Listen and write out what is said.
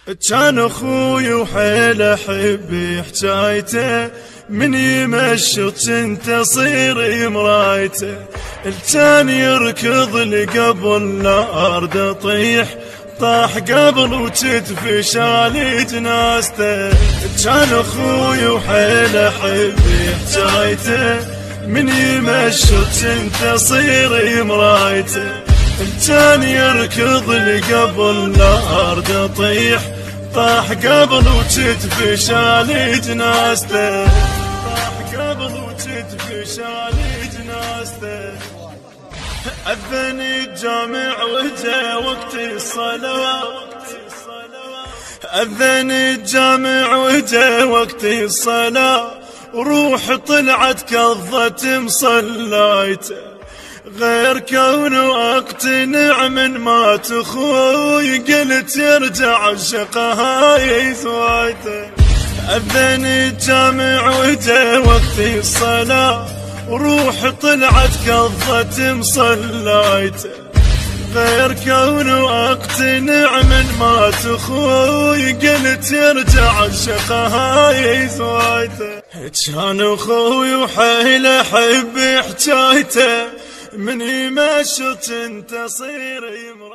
كان اخوي وحيل احب حجايته، من يمشط انت صير مرايته. الكان يركض لقبل لا ارد اطيح، طاح قبل وكتفي شالي جنازته. كان اخوي وحيل احب حجايته، من يمشط انت صير مرايته. الكان يركض لقبل لا ارد اطيح، طاح قبل وكتفي شالي جنازته. طاح قبل وكتفي شالي جنازته. أذن الجامع وجا وقت الصلوات، أذن الجامع وجا وقت الصلاة، وروح طلعت كظت مصلايته. غير كون واقتنع من مات اخوي، قلت يرجع الشقة يسوايته. أذن الجامع وجا وقت الصلاة، وروح طلعت كظت مصلايته. غير كون واقتنع من مات اخوي، قلت يرجع الشقة يسوايته. كان اخوي وحيل احب حجايته، من يمشط انت صير